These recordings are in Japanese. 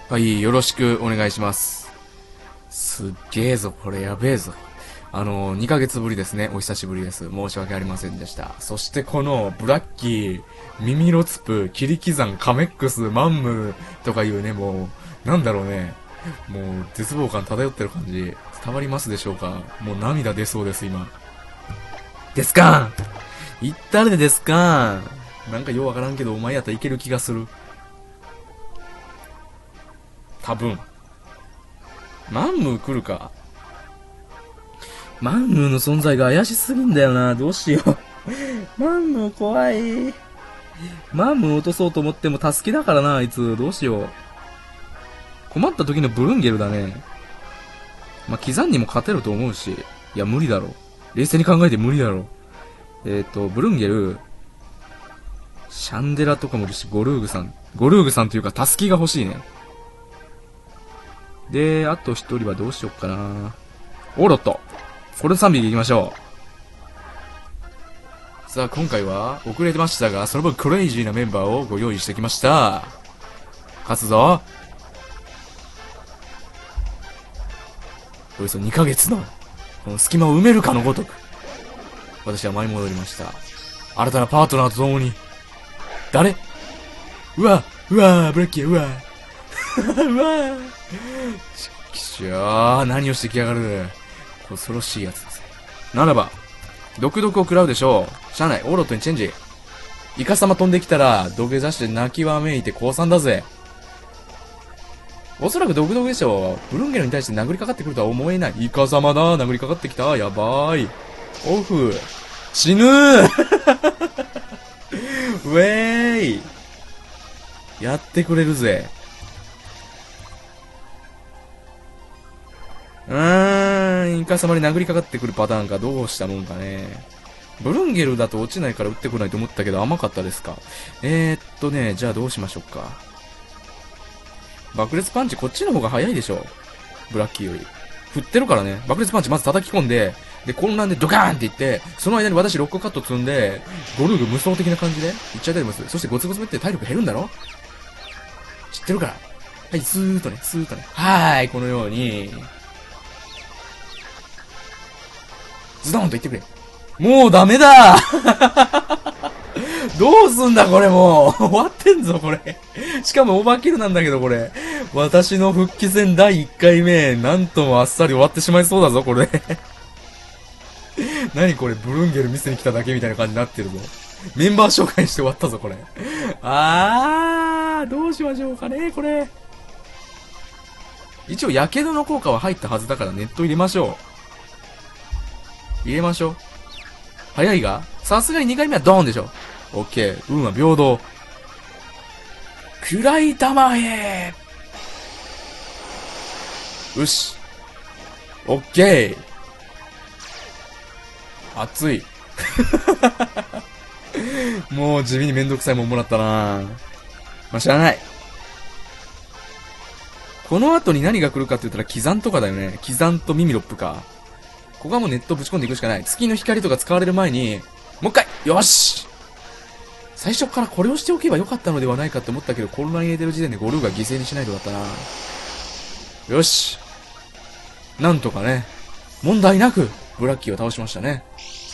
はい、よろしくお願いします。すっげえぞ、これやべえぞ。2ヶ月ぶりですね。お久しぶりです。申し訳ありませんでした。そしてこの、ブラッキー、ミミロツプ、キリキザン、カメックス、マンムとかいうね、もう、なんだろうね。もう、絶望感漂ってる感じ、伝わりますでしょうか？もう涙出そうです、今。ですかん言ったるでですかんなんかようわからんけど、お前やったらいける気がする。多分。マンムー来るか。マンムーの存在が怪しすぎんだよな。どうしよう。マンムー怖い。マンムー落とそうと思っても助けだからな、あいつ。どうしよう。困った時のブルンゲルだね。まあ、キザンにも勝てると思うし。いや、無理だろ。冷静に考えて無理だろ。ブルンゲル、シャンデラとかもいるし、ゴルーグさん。ゴルーグさんというか、タスキが欲しいね。で、あと一人はどうしよっかな。オロット。これ3匹行きましょう。さあ、今回は遅れてましたが、その分クレイジーなメンバーをご用意してきました。勝つぞ。およそ2ヶ月の、この隙間を埋めるかのごとく、私は舞い戻りました。新たなパートナーと共に、誰？うわブラッキー、うわちきしょー、何をしてきやがる。恐ろしいやつです。ならば、毒々を食らうでしょう。しゃあない、オーロットにチェンジ。イカ様飛んできたら、土下座して泣きわめいて降参だぜ。おそらく毒々でしょう。ブルンゲルに対して殴りかかってくるとは思えない。イカ様だ、殴りかかってきた。やばーい。オフ。死ぬーウェーイ。やってくれるぜ。イカ様に殴りかかってくるパターンか。どうしたもんかね。ブルンゲルだと落ちないから撃ってこないと思ったけど甘かったですか。じゃあどうしましょうか。爆裂パンチこっちの方が早いでしょ。ブラッキーより。振ってるからね。爆裂パンチまず叩き込んで、で、混乱でドカーンっていって、その間に私ロックカット積んで、ゴルーグ無双的な感じで、いっちゃいたりもする。そしてゴツゴツめって体力減るんだろ？知ってるから。はい、スーッとね、スーッとね。はーい、このように、ズドンと言ってくれ。もうダメだどうすんだこれもう終わってんぞこれ。しかもオーバーキルなんだけどこれ。私の復帰戦第1回目、なんともあっさり終わってしまいそうだぞこれ。何これ、ブルンゲル見せに来ただけみたいな感じになってるぞ。メンバー紹介して終わったぞこれ。どうしましょうかねこれ。一応火傷の効果は入ったはずだからネット入れましょう。入れましょう。早いがさすがに2回目はドーンでしょ。オッケー。運は平等。暗い玉へよし。オッケー。熱い。もう地味にめんどくさいもんもらったな。まあ、知らない。この後に何が来るかって言ったら、キザンとかだよね。キザンとミミロップか。ここはもうネットぶち込んでいくしかない。月の光とか使われる前に、もう一回よし最初からこれをしておけばよかったのではないかって思ったけど、混乱入れてる時点でゴルーが犠牲にしないとだったな。よし。なんとかね、問題なく、ブラッキーを倒しましたね。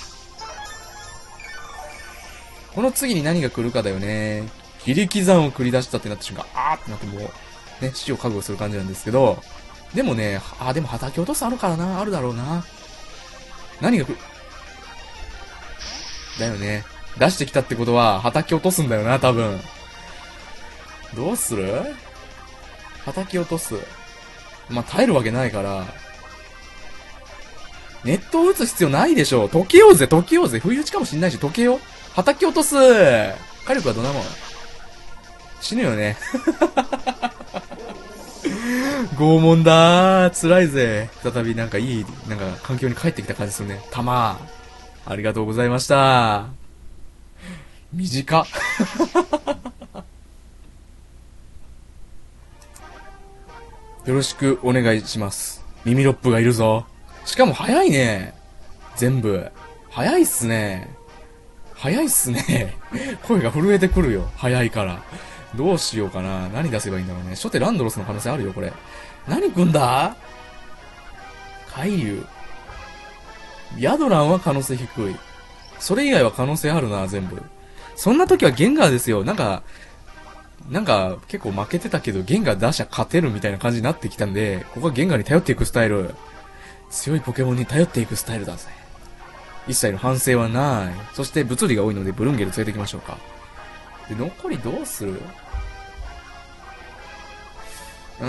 この次に何が来るかだよね。切り刻んを繰り出したってなった瞬間、あーってなってもう、ね、死を覚悟する感じなんですけど、でもね、でも畑落とすあるからな、あるだろうな。何が来るだよね。出してきたってことは、畑落とすんだよな、多分。どうする？畑落とす。まあ、耐えるわけないから。ネットを打つ必要ないでしょ。溶けようぜ、溶けようぜ。不意打ちかもしんないし、溶けよう。畑落とす。火力はどんなもん？死ぬよね。拷問だー。辛いぜ。再びなんかいい、なんか環境に帰ってきた感じするね。弾。ありがとうございました。短っ。よろしくお願いします。耳ロップがいるぞ。しかも早いね。全部。早いっすね。早いっすね。声が震えてくるよ。早いから。 どうしようかな。何出せばいいんだろうね。初手ランドロスの可能性あるよ、これ。何組んだ？海竜。ヤドランは可能性低い。それ以外は可能性あるな、全部。そんな時はゲンガーですよ。なんか結構負けてたけど、ゲンガー出しゃ勝てるみたいな感じになってきたんで、ここはゲンガーに頼っていくスタイル。強いポケモンに頼っていくスタイルだぜ。一切の反省はない。そして物理が多いのでブルンゲル連れてきましょうか。で、残りどうする？オ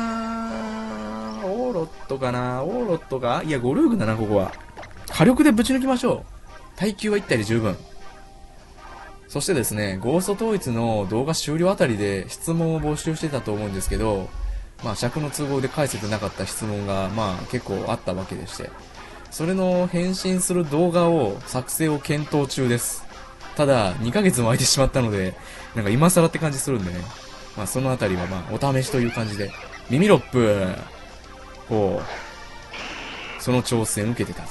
ーロットかな？オーロットか？いや、ゴルーグだな、ここは。火力でぶち抜きましょう。耐久は1体で十分。そしてですね、ゴースト統一の動画終了あたりで質問を募集してたと思うんですけど、まあ尺の都合で返せてなかった質問が、まあ結構あったわけでして、それの返信する動画を作成を検討中です。ただ、2ヶ月も空いてしまったので、なんか今更って感じするんでね。まあそのあたりはまあお試しという感じで、耳ロップ、こう、その挑戦受けてたんです。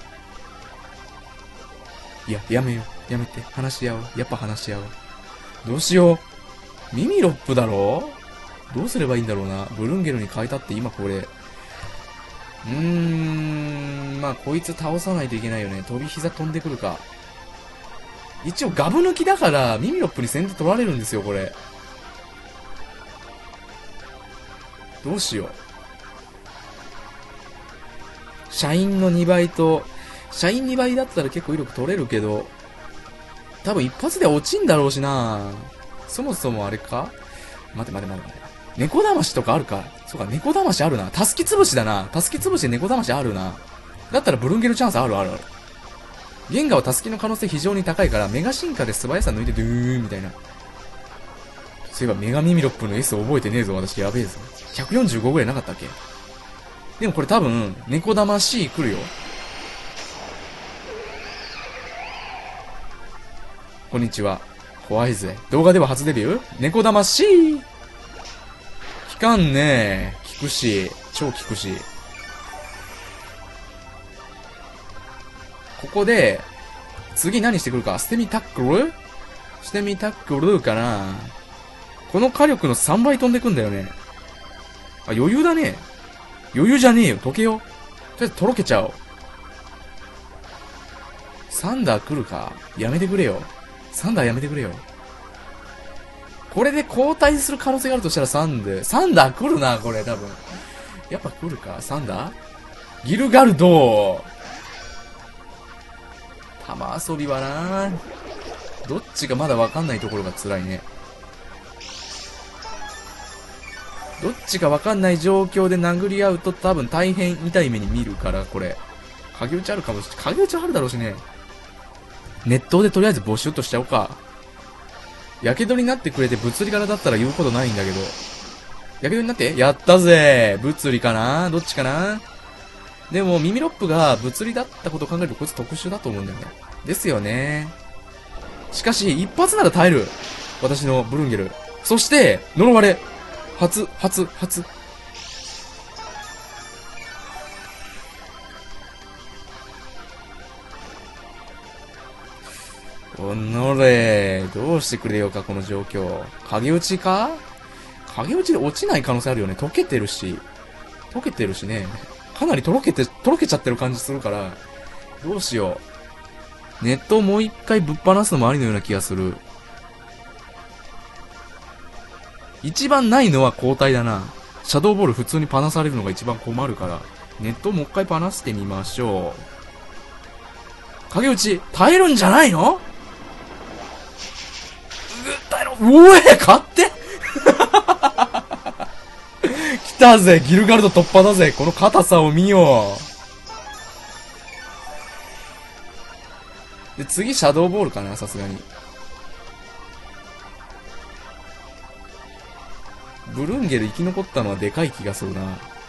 いや、やめよう。やめて。話し合おう。やっぱ話し合おう。どうしよう。耳ロップだろ？どうすればいいんだろうな。ブルンゲルに変えたって今これ。まあこいつ倒さないといけないよね。飛び膝飛んでくるか。一応ガブ抜きだから耳ロップに先手取られるんですよ、これ。どうしよう。社員の2倍と、社員2倍だったら結構威力取れるけど、多分一発で落ちんだろうしな。そもそもあれか？待て。猫騙しとかあるか。そうか、猫騙しあるな。たすき潰しだな。たすき潰しで猫騙しあるな。だったらブルンゲルチャンスある。ゲンガーはたすきの可能性非常に高いから、メガ進化で素早さ抜いてドゥーンみたいな。そういえばメガミミロップの S 覚えてねえぞ、私。やべえぞ。145ぐらいなかったっけ？でもこれ多分、猫騙し来るよ。こんにちは。怖いぜ。動画では初デビュー？猫騙し聞かんねえ。聞くし。超聞くし。ここで、次何してくるか。捨て身タックル？捨て身タックルかな。この火力の3倍飛んでくんだよね。あ、余裕だね。余裕じゃねえよ。溶けよ。とりあえずとろけちゃおう。サンダー来るか？やめてくれよ。サンダーやめてくれよ。これで交代する可能性があるとしたらサンダー来るな、これ多分。やっぱ来るか？サンダー？ギルガルド玉遊びはな、どっちがまだわかんないところが辛いね。どっちかわかんない状況で殴り合うと多分大変痛い目に見るから、これ。影打ちあるかもしれない。影打ちあるだろうしね。ネットでとりあえず募集としちゃおうか。やけどになってくれて物理柄だったら言うことないんだけど。やけどになってやったぜ。物理かな？どっちかな？でも、耳ロップが物理だったことを考えるとこいつ特殊だと思うんだよね。ですよね。しかし、一発なら耐える。私のブルンゲル。そして、呪われ。初。おのれ、どうしてくれようか、この状況。影打ちか？影打ちで落ちない可能性あるよね。溶けてるしね。かなりとろけちゃってる感じするから、どうしよう。ネットをもう一回ぶっ放すのもありのような気がする。一番ないのは交代だな。シャドーボール普通に放されるのが一番困るから、ネットをもう一回放してみましょう。影打ち、耐えるんじゃないの？耐えろ。おえ、勝って来たぜ、ギルガルド突破だぜ。この硬さを見よう。で、次、シャドーボールかな、さすがに。ブルンゲル生き残ったのはでかい気がするな。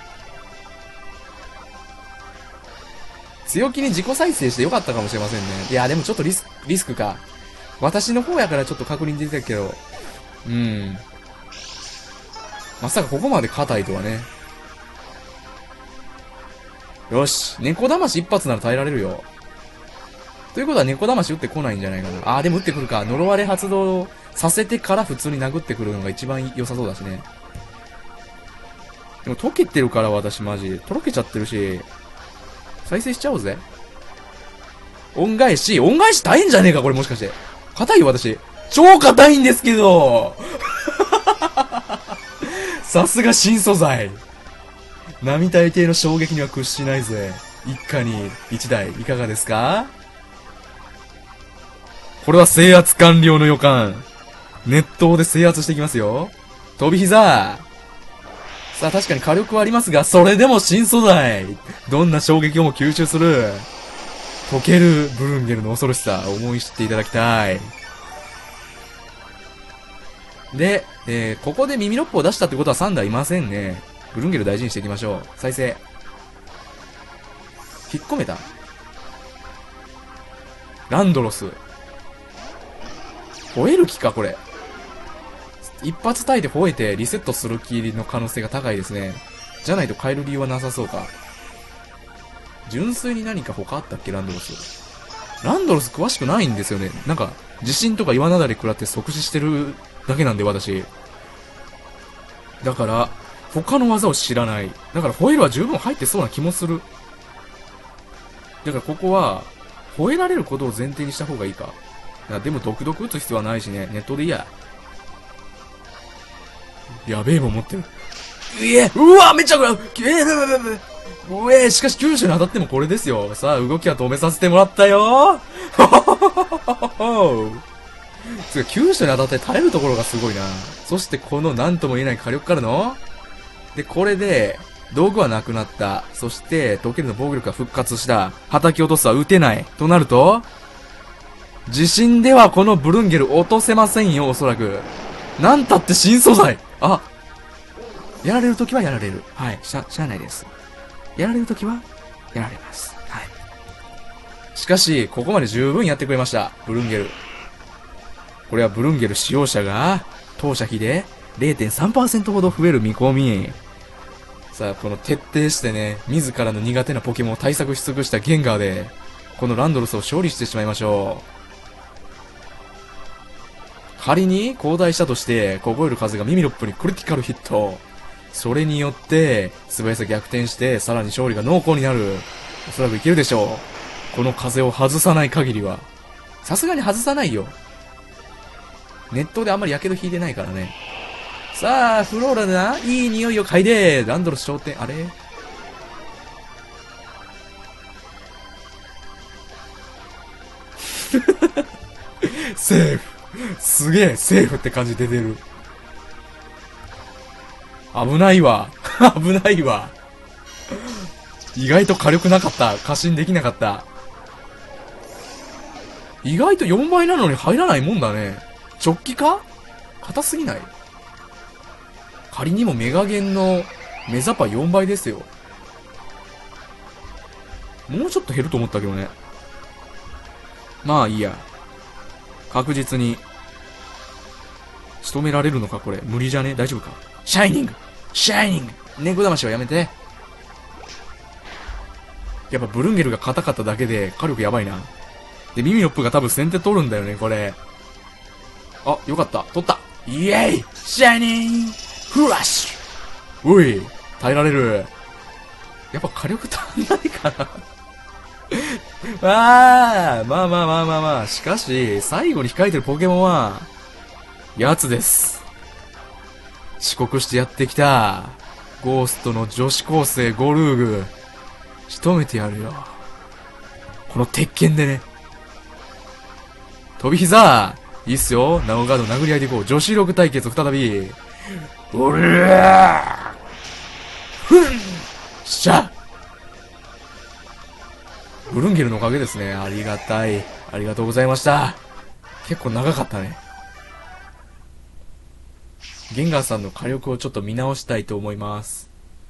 強気に自己再生してよかったかもしれませんね。いや、でもちょっとリスクか。私の方やからちょっと確認できたけど。まさかここまで硬いとはね。よし。猫騙し一発なら耐えられるよ。ということは猫騙し打ってこないんじゃないかな。でも打ってくるか。呪われ発動させてから普通に殴ってくるのが一番良さそうだしね。でも溶けてるから私マジ。とろけちゃってるし。再生しちゃおうぜ。恩返し大変じゃねえかこれもしかして。硬いよ私。超硬いんですけどさすが新素材。並大抵の衝撃には屈しないぜ。一家に一台いかがですか？これは制圧完了の予感。熱湯で制圧していきますよ。飛び膝。さあ確かに火力はありますが、それでも新素材。どんな衝撃をも吸収する。溶けるブルンゲルの恐ろしさ、思い知っていただきたい。で、ここで耳ロップを出したってことはサンダーいませんね。ブルンゲル大事にしていきましょう。再生。引っ込めた。ランドロス。吠える気か、これ。一発耐えて吠えてリセットする気の可能性が高いですね。じゃないと変える理由はなさそうか。純粋に何か他あったっけ、ランドロス。ランドロス詳しくないんですよね。なんか、地震とか岩なだれ食らって即死してるだけなんで、私。だから、他の技を知らない。だから、吠えるは十分入ってそうな気もする。だから、ここは、吠えられることを前提にした方がいいか。でも、毒々打つ必要はないしね。ネットでいいや。やべえもん持ってる。うわめっちゃしかし九州に当たってもこれですよ。さあ、動きは止めさせてもらったよ九州に当たって耐えるところがすごいな。そしてこの何とも言えない火力からので、これで、道具はなくなった。そして、溶けるの防御力が復活した。叩き落とすは撃てない。となると、地震ではこのブルンゲル落とせませんよ、おそらく。なんたって新素材。あ、やられるときはやられる。はい、しゃあないです。やられるときは、やられます。はい。しかし、ここまで十分やってくれました。ブルンゲル。これはブルンゲル使用者が、当社比で 0.3% ほど増える見込み。さあ、この徹底してね、自らの苦手なポケモンを対策し尽くしたゲンガーで、このランドロスを勝利してしまいましょう。仮に交代したとして、凍える風がミミロップにクリティカルヒット。それによって、素早さ逆転して、さらに勝利が濃厚になる。おそらくいけるでしょう。この風を外さない限りは。さすがに外さないよ。熱湯であんまり火傷引いてないからね。さあ、フローラでな、いい匂いを嗅いで、ランドロス商店、あれセーフ。すげえ、セーフって感じ出てる。危ないわ。危ないわ。意外と火力なかった。過信できなかった。意外と4倍なのに入らないもんだね。直帰か？硬すぎない？仮にもメガゲンのメザパ4倍ですよ。もうちょっと減ると思ったけどね。まあいいや。確実に仕留められるのかこれ。無理じゃね？大丈夫か？シャイニングシャイニング猫騙しはやめて。やっぱブルンゲルが硬かっただけで火力やばいな。で、ミミロップが多分先手取るんだよね、これ。あ、よかった。取った。イエイシャイニングフラッシュおい耐えられる。やっぱ火力足んないかなまあ。しかし、最後に控えてるポケモンは、やつです。遅刻してやってきた。ゴーストの女子高生ゴルーグ。仕留めてやるよ。この鉄拳でね。飛び膝いいっすよ。ナオガード殴り合いでいこう。女子力対決再び。おらーふんしゃブルンゲルのおかげですね。ありがたい。ありがとうございました。結構長かったね。ゲンガーさんの火力をちょっと見直したいと思います。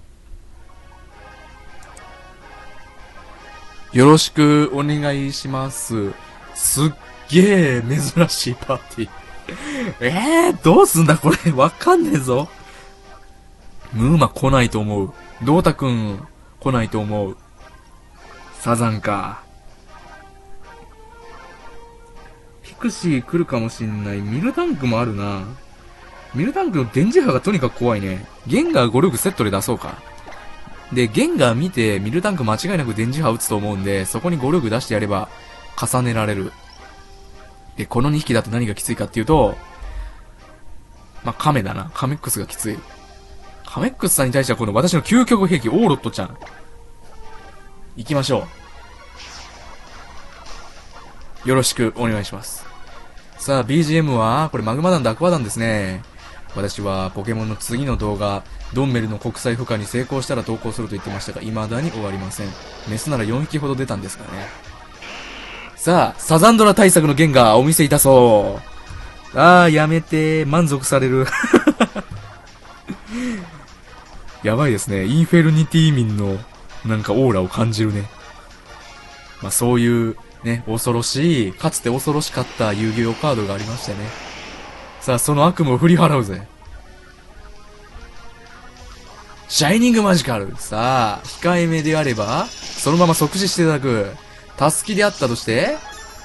よろしくお願いします。すっげえ珍しいパーティー。どうすんだこれ。わかんねえぞ。ムーマ来ないと思う。ドータくん来ないと思う。サザンか。 クシー来るかもしんない。ミルタンクもあるな。ミルタンクの電磁波がとにかく怖いね。ゲンガー5力セットで出そうか。で、ゲンガー見て、ミルタンク間違いなく電磁波打つと思うんで、そこに5力出してやれば、重ねられる。で、この2匹だと何がきついかっていうと、まあ、カメだな。カメックスがきつい。カメックスさんに対してはこの私の究極兵器、オーロットちゃん。行きましょう。よろしくお願いします。さあ、BGM は、これマグマ弾とアクア弾ですね。私はポケモンの次の動画、ドンメルの国際孵化に成功したら投稿すると言ってましたが、未だに終わりません。メスなら4匹ほど出たんですからね。さあ、サザンドラ対策の弦がお見せいたそう。やめて、満足される。やばいですね。インフェルニティ民の、なんかオーラを感じるね。まあそういう、ね、恐ろしい、かつて恐ろしかった遊戯王カードがありましてね。さあ、その悪夢を振り払うぜ。シャイニングマジカル。さあ、控えめであれば、そのまま即死していただく。タスキであったとして、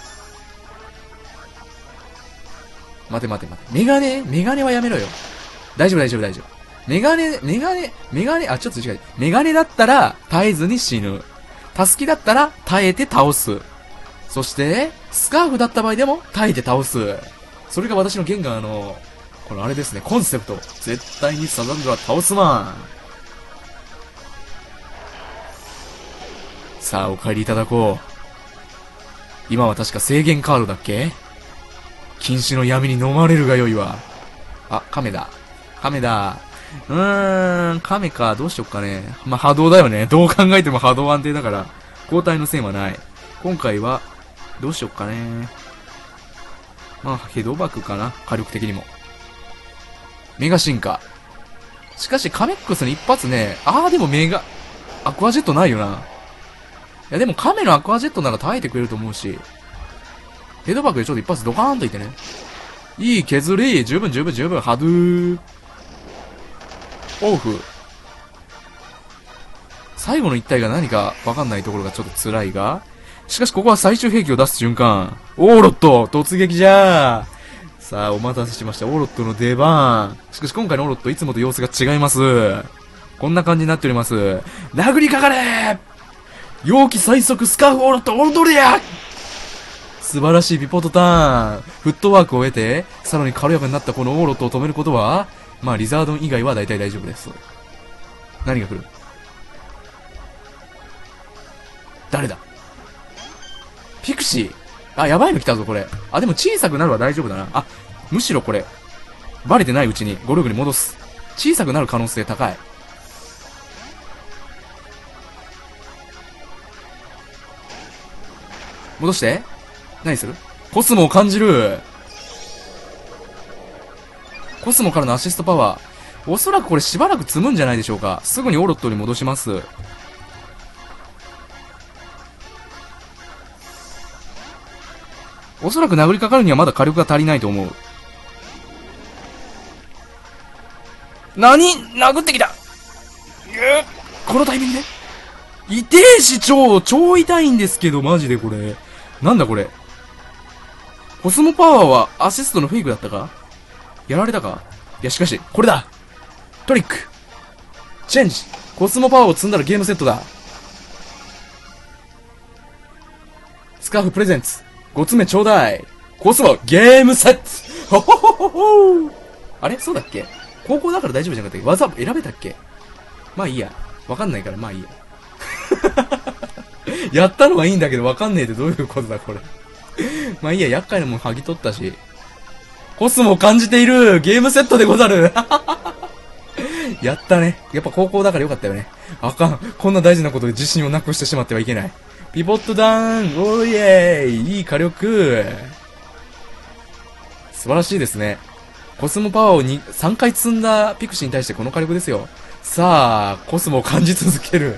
待て。メガネはやめろよ。大丈夫。メガネ、ちょっと違う。メガネだったら、耐えずに死ぬ。タスキだったら、耐えて倒す。そして、スカーフだった場合でも、耐えて倒す。それが私のゲンガーの、このあれですね、コンセプト。絶対にサザンドラ倒すまん。さあ、お帰りいただこう。今は確か制限カードだっけ？禁止の闇に飲まれるがよいわ。あ、カメだ。カメか、どうしよっかね。まあ、波動だよね。どう考えても波動安定だから、交代の線はない。今回は、どうしよっかね。まあ、ヘドバクかな。火力的にも。メガ進化。しかし、カメックスに一発ね、でもアクアジェットないよな。いや、でもカメのアクアジェットなら耐えてくれると思うし、ヘドバクでちょっと一発ドカーンといってね。いい削り、十分、ハドゥー。オフ。最後の一体が何かわかんないところがちょっと辛いが、しかしここは最終兵器を出す瞬間、オーロット突撃じゃー。さあ、お待たせしました。オーロットの出番。しかし今回のオーロットいつもと様子が違います。こんな感じになっております。殴りかかれー。陽気最速スカーフオーロット踊れや。素晴らしいビポートターン。フットワークを得て、さらに軽やかになったこのオーロットを止めることは、まあリザードン以外は大体大丈夫です。何が来る？誰だ？ピクシー。やばいの来たぞ、これ。でも小さくなるは大丈夫だな。むしろこれ、バレてないうちにゴルグに戻す。小さくなる可能性高い。戻して。何する？コスモを感じる。コスモからのアシストパワー。おそらくこれしばらく積むんじゃないでしょうか。すぐにオロットに戻します。おそらく殴りかかるにはまだ火力が足りないと思う。殴ってきた。このタイミングで痛えし、超痛いんですけど、マジでこれ。なんだこれ。コスモパワーはアシストのフェイクだったか？やられたか？いや、しかし、これだ！トリック！チェンジ！コスモパワーを積んだらゲームセットだ。スカーフプレゼンツ！ 5 つ目ちょうだい！コスモゲームセット！ほほほほほ！あれそうだっけ？高校だから大丈夫じゃなかったっけ？技選べたっけ？まあいいや。わかんないから、まあいいや。やったのはいいんだけど、わかんねえってどういうことだ、これ。まあいいや、厄介なもん剥ぎ取ったし。コスモを感じているゲームセットでござる。やったね。やっぱ高校だからよかったよね。あかん。こんな大事なことで自信をなくしてしまってはいけない。ピボットダウン。おーイエーイ。いい火力。素晴らしいですね。コスモパワーを3回積んだピクシーに対してこの火力ですよ。さあ、コスモを感じ続ける。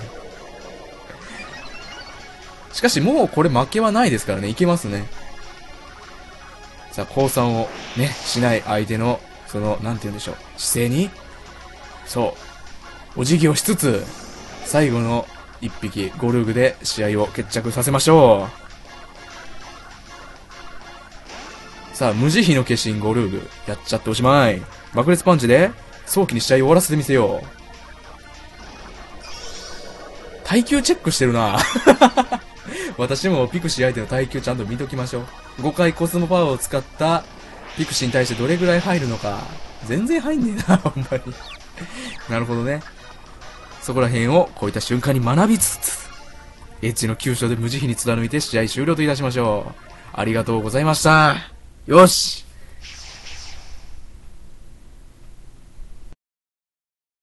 しかしもうこれ負けはないですからね。いけますね。さあ、降参をね、しない相手の、なんて言うんでしょう。姿勢に、そう、お辞儀をしつつ、最後の一匹、ゴルグで試合を決着させましょう。 さあ、無慈悲の化身ゴルーグ。やっちゃっておしまい。爆裂パンチで、早期に試合を終わらせてみせよう。耐久チェックしてるな私もピクシー相手の耐久ちゃんと見ときましょう。5回コスモパワーを使ったピクシーに対してどれぐらい入るのか。全然入んねえな、ほんまに。なるほどね。そこら辺をこういった瞬間に学びつつ、エッジの急所で無慈悲に貫いて試合終了といたしましょう。ありがとうございました。よし